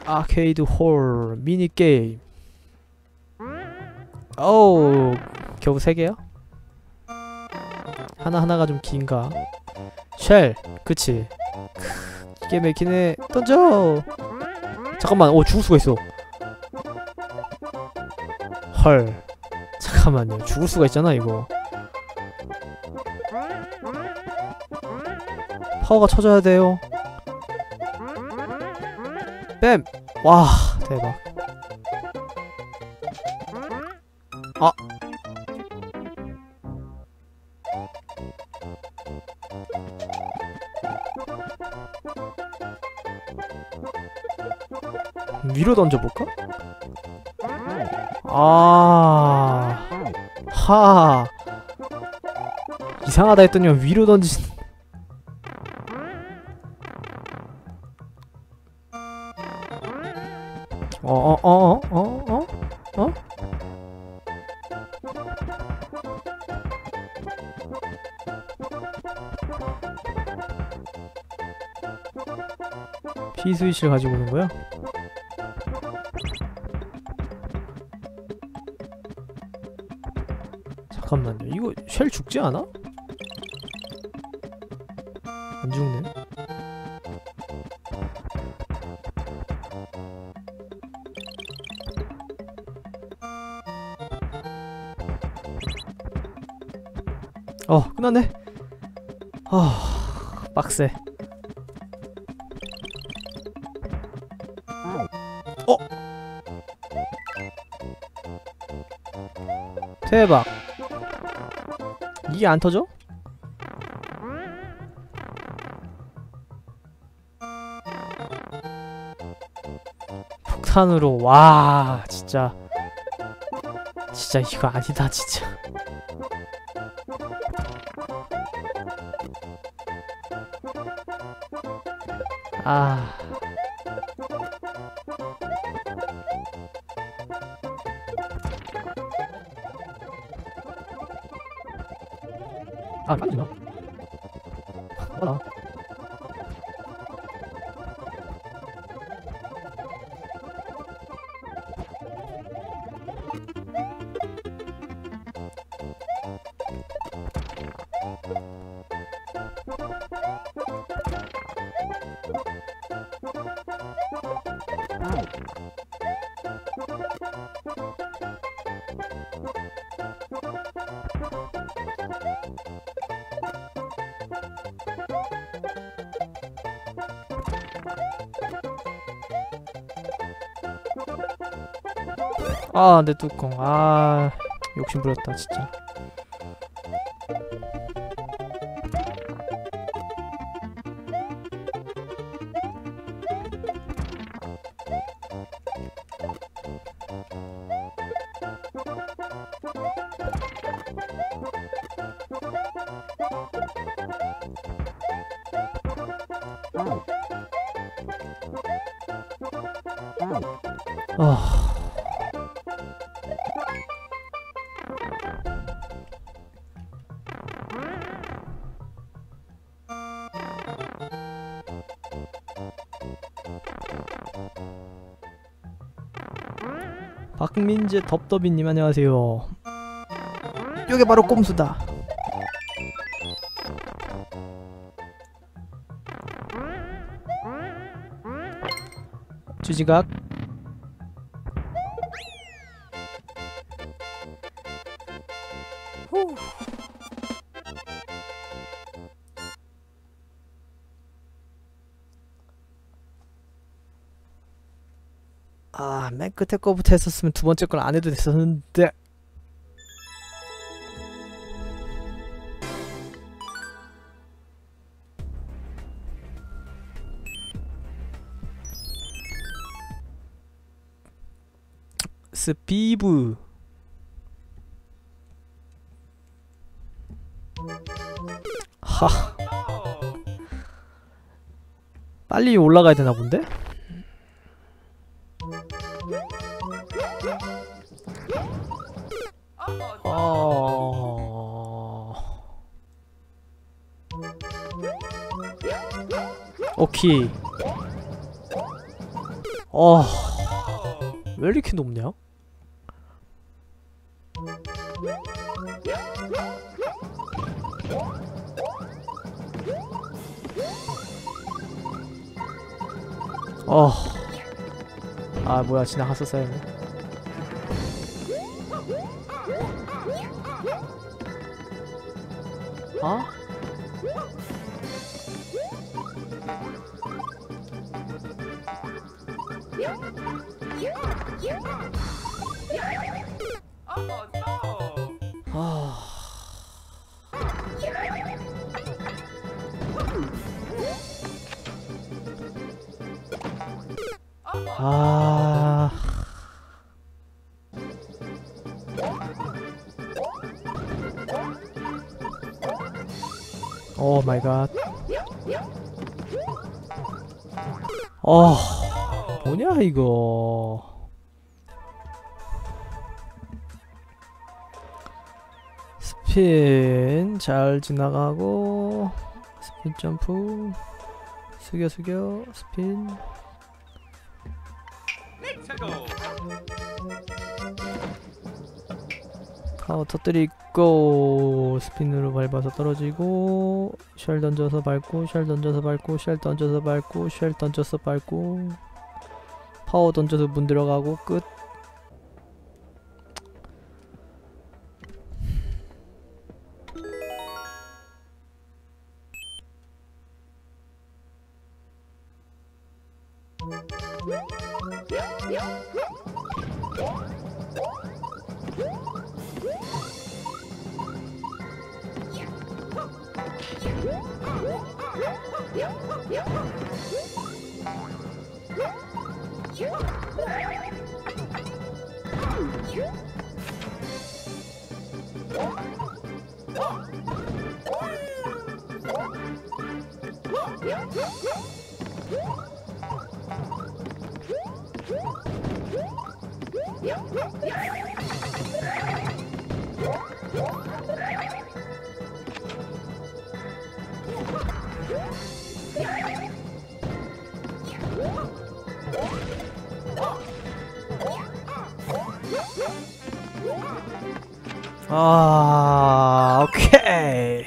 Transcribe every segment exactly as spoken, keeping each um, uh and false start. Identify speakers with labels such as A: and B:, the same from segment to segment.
A: 아케이드 홀 미니게임. 어우, 겨우 세 개야? 하나하나가 좀 긴가? 쉘! 그치. 크, 이게 맥히네. 던져! 잠깐만, 오, 죽을 수가 있어. 헐. 잠깐만요, 죽을 수가 있잖아, 이거. 파워가 쳐져야 돼요. 뺨! 와, 대박. 아! 위로 던져볼까? 아, 하. 이상하다 했더니 위로 던진. 어어어어 어? 어? 어? 어? 피 스위치를 가지고 오는 거야? 잠깐만요. 이거 쉘 죽지 않아? 안 죽네. 어, 끝났네. 아, 빡세. 어? 대박. 이게 안 터져? 폭탄으로. 와, 진짜 진짜 이거 아니다 진짜. 아, 아, 맞나? 맞아. 아, 내 뚜껑. 아, 욕심 부렸다 진짜. 아. 박민재 덥더비님 안녕하세요. 이게 바로 꼼수다. 주지각. 후. 아, 맨 끝에 거부터 했었으면 두 번째 걸 안 해도 됐었는데. 스피브. 하. 빨리 올라가야 되나 본데? 어... 오케이. 어, 왜 이렇게 높냐? 어, 아 뭐야 지나갔었어야 했네. 어? 아, 아, 오 마이 갓. 어, 뭐냐 이거. 스핀 잘 지나가고, 스핀 점프, 숙여 숙여 스핀. 파워 터뜨리고 스핀으로 밟아서 떨어지고, 쉘 던져서 밟고, 쉘 던져서 밟고, 쉘 던져서 밟고, 쉘 던져서 밟고, 파워 던져서 문 들어가고 끝. 아, 오케이.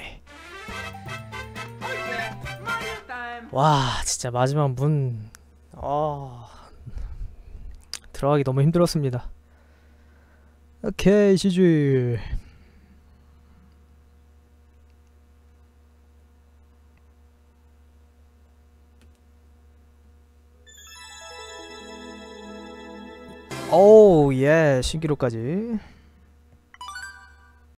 A: 와, 진짜 마지막 문, 어, 들어가기 너무 힘들었습니다. 오케이, 지지. 오우, 예, 신기록까지.